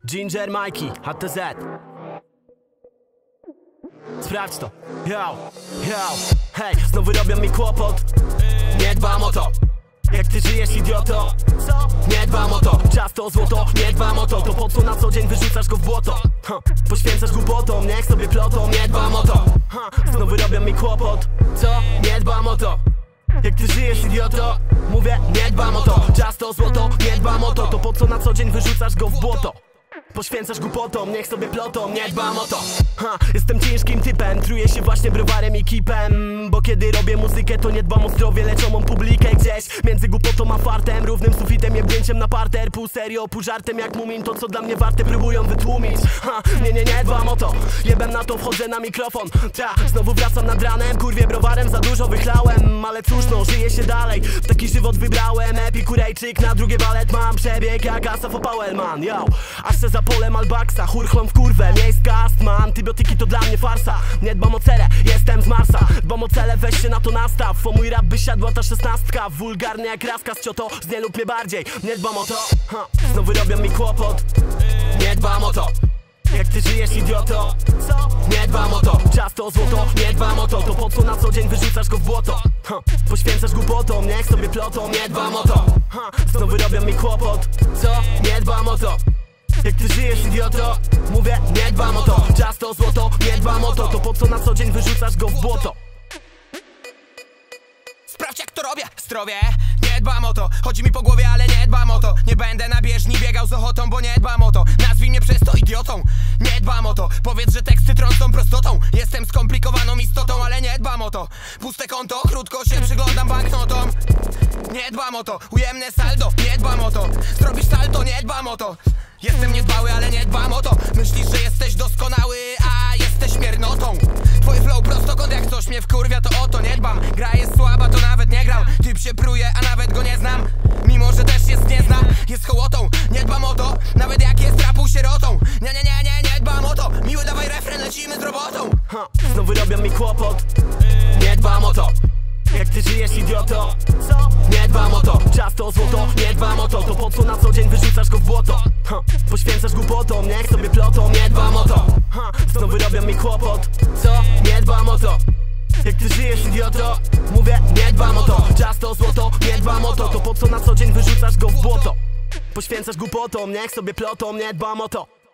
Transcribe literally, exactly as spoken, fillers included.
Ginger Mikey, H T Z. Sprawdź to. Yo, yo, hej, znowu robią mi kłopot. Nie dbam o to. Jak ty żyjesz, idioto? Co? Nie dbam o to. Czas to złoto, nie dbam o to. To po co na co dzień wyrzucasz go w błoto? Ha. Poświęcasz głupotom, niech sobie plotą. Nie dbam o to. Ha. Znowu robią mi kłopot. Co? Nie dbam o to. Jak ty żyjesz, idioto? Mówię, nie dbam o to. Czas to złoto, nie dbam o to. To po co na co dzień wyrzucasz go w błoto? Poświęcasz głupotom, niech sobie plotą, nie dbam o to. Ha, jestem ciężkim typem, truję się właśnie browarem i kipem. Bo kiedy robię muzykę, to nie dbam o zdrowie, lecz o publikę gdzieś między głupotą a fartem, równym sufitem, jebnięciem na parter. Pół serio, pół żartem, jak mumin, to co dla mnie warte próbują wytłumić. Ha, nie, nie, nie dbam o to. Jebem na to, wchodzę na mikrofon. Ta, znowu wracam nad ranem, kurwie browarem za dużo wychlałem. Ale cóż no, żyje się dalej, taki żywot wybrałem. Epikurejczyk, na drugie balet mam przebieg jak Asaf Opałelman. Yo, aż se za polem Albaxa, churchlą w kurwę, miejska astma. Antybiotyki to dla mnie farsa. Nie dbam o cele, jestem z Marsa. Dbam o cele, weź się na to nastaw. O mój rap by siadła ta szesnastka. Wulgarny jak raska z cioto, z nie lub mnie bardziej. Nie dbam o to. Ha. Znowu robią mi kłopot. Nie dbam o to. Jak ty żyjesz, idioto? Co? Nie dbam o to. Czas to złoto, nie dbam o to. To po co na co dzień wyrzucasz go w błoto? Ha. Poświęcasz głupotom, niech sobie plotą. Nie dbam o to. Ha. Znowu robią mi kłopot. Co? Nie dbam o to. Jak ty żyjesz, idioto? Mówię, nie dbam o to. Czas to złoto, nie dbam o to. To po co na co dzień wyrzucasz go w błoto? Sprawdź jak to robię, zdrowie. Nie dbam o to, chodzi mi po głowie, ale nie dbam o to. Nie będę na bieżni biegał z ochotą, bo nie dbam o to. Nazwij mnie przez to idiotą, nie dbam o to. Powiedz, że teksty trącą prostotą. Jestem skomplikowaną istotą, ale nie dbam o to. Puste konto, krótko się przyglądam banknotom. Nie dbam o to, ujemne saldo, nie dbam o to. Zrobisz salto, nie dbam o to. Jestem niedbały, ale nie dbam o to. Myślisz, że jesteś doskonały, a jesteś miernotą. Twoje flow prostokąt, jak coś mnie wkurwia, to o to nie dbam. Gra jest słaba, to nawet nie gram. Typ się pruje, a nawet go nie znam. Mimo, że też jest nie znam, jest hołotą. Nie dbam o to, nawet jak jest rapu sierotą. Nie, nie, nie, nie, nie dbam o to. Miły, dawaj refren, lecimy z robotą. Ha, znowu robią mi kłopot. Nie dbam o to. Jak ty żyjesz, idioto? Co? Nie dbam o to. Czas to złoto, nie dbam o to. To po co na co dzień wyrzucasz go w błoto? Ha. Poświęcasz głupotom, niech sobie plotą. Nie dbam o to. Ha. Znowu robią mi kłopot. Co? Nie dbam o to. Jak ty żyjesz, idioto? Mówię, nie dbam o to. Czas to złoto, nie dbam o to. To po co na co dzień wyrzucasz go w błoto? Poświęcasz głupotom, niech sobie plotą. Nie dbam o to.